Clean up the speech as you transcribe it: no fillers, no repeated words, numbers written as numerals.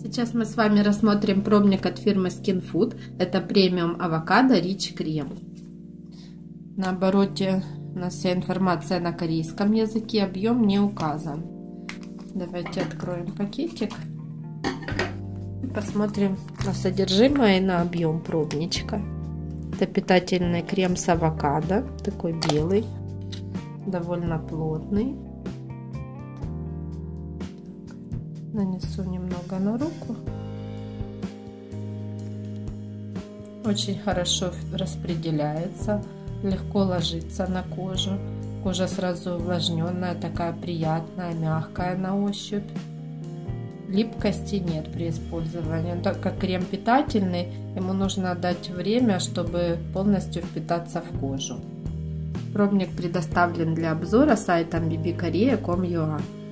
Сейчас мы с вами рассмотрим пробник от фирмы Skin Food. Это премиум авокадо Rich крем. На обороте у нас вся информация на корейском языке, объем не указан. Давайте откроем пакетик и посмотрим на содержимое и на объем пробничка. Это питательный крем с авокадо, такой белый, довольно плотный. Нанесу немного на руку. Очень хорошо распределяется, легко ложится на кожу. Кожа сразу увлажненная, такая приятная, мягкая на ощупь. Липкости нет при использовании. Так как крем питательный, ему нужно дать время, чтобы полностью впитаться в кожу. Пробник предоставлен для обзора сайтом bbkorea.com.ua.